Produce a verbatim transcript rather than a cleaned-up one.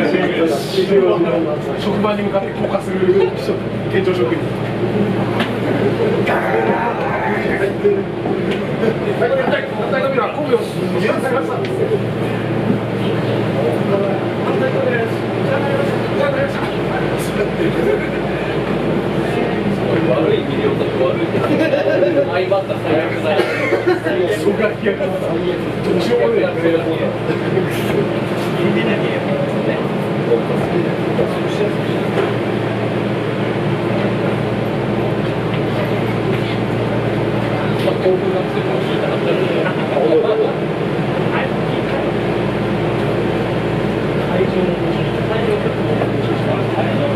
職場に向かって降下する店長職員。 悪いビデオと悪い相まった最悪だよ。 そうか、いや、どうしようもない。興奮が強く聞いたら